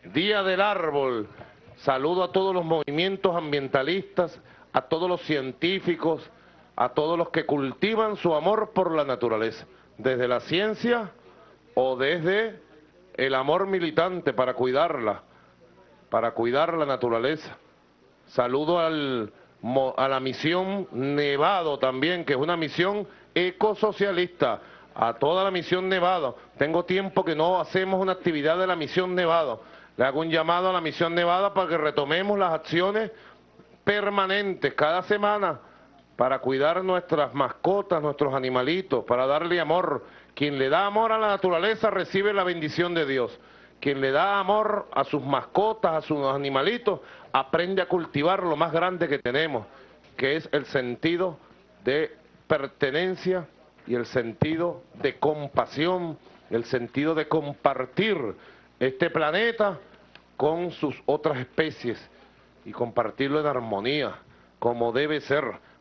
Día del Árbol. Saludo a todos los movimientos ambientalistas, a todos los científicos, a todos los que cultivan su amor por la naturaleza, desde la ciencia o desde el amor militante para cuidarla, para cuidar la naturaleza. Saludo a la misión Nevado también, que es una misión ecosocialista, a toda la misión Nevado. Tengo tiempo que no hacemos una actividad de la misión Nevado. Le hago un llamado a la misión Nevado para que retomemos las acciones permanentes cada semana para cuidar nuestras mascotas, nuestros animalitos, para darle amor. Quien le da amor a la naturaleza recibe la bendición de Dios. Quien le da amor a sus mascotas, a sus animalitos, aprende a cultivar lo más grande que tenemos, que es el sentido de pertenencia y el sentido de compasión, el sentido de compartir este planeta con sus otras especies y compartirlo en armonía, como debe ser.